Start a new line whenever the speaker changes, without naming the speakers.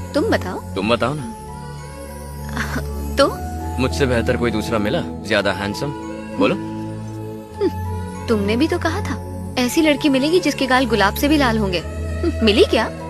तुम बताओ।
तुम बताओ ना।
तो
मुझसे बेहतर कोई दूसरा मिला, ज्यादा हैंडसम? बोलो।
तुमने भी तो कहा था ऐसी लड़की मिलेगी जिसके गाल गुलाब से भी लाल होंगे। मिली क्या?